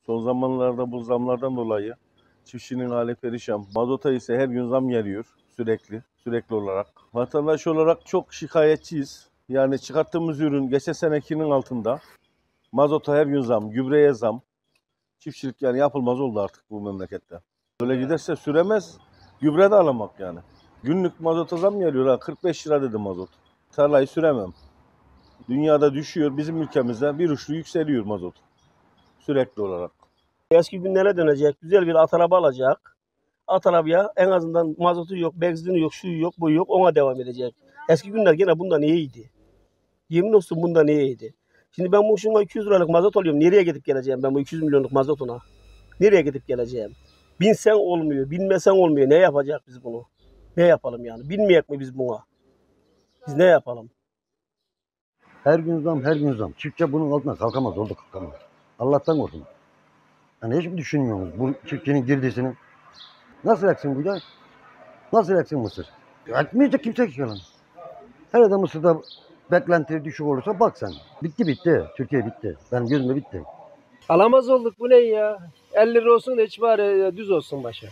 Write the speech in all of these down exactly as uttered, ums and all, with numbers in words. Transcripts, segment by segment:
Son zamanlarda bu zamlardan dolayı çiftçinin hali perişan. Mazota ise her gün zam geliyor sürekli, sürekli olarak. Vatandaş olarak çok şikayetçiyiz. Yani çıkarttığımız ürün geçen senekinin altında. Mazota her gün zam, gübreye zam. Çiftçilik yani yapılmaz oldu artık bu memlekette. Böyle giderse süremez, gübre de alamak yani. Günlük mazota zam geliyor ha, kırk beş lira dedi mazot. Tarlayı süremem. Dünyada düşüyor, bizim ülkemizde bir uçlu yükseliyor mazot. Sürekli olarak. Eski günlere dönecek, güzel bir at araba alacak. At arabaya en azından mazotu yok, benzini yok, şu yok, bu yok, ona devam edecek. Eski günler gene bundan iyiydi. Yemin olsun bundan iyiydi. Şimdi ben bu şuna iki yüz liralık mazot alıyorum. Nereye gidip geleceğim ben bu iki yüz milyonluk mazotuna? Nereye gidip geleceğim? Binsen olmuyor, binmesen olmuyor. Ne yapacak biz bunu? Ne yapalım yani? Bilmeyek mi biz buna? Biz ne yapalım? Her gün zam, her gün zam. Çiftçi bunun altına kalkamaz, oldu kalkamaz. Allah'tan korkun. Yani hiç mi düşünmüyorsunuz bu çiftçinin girdisini? Nasıl eksin bu da? Nasıl eksin mısır? Ekmeyecek kimse ki lan. Hele de mısırda beklenti düşük olursa bak sen. Bitti bitti. Türkiye bitti. Benim gözümde bitti. Alamaz olduk, bu ne ya? elli lira olsun da hiç bari düz olsun başa.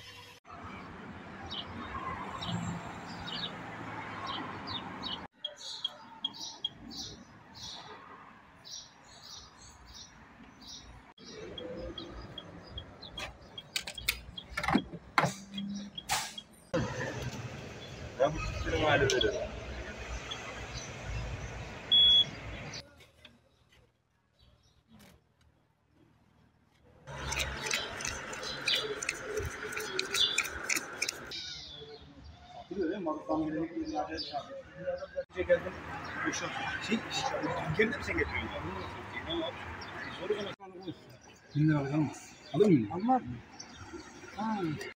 Ben bu çiftçinin hali veriyorum. Bin lira almaz. Alır mı? Almaz mı? Ha.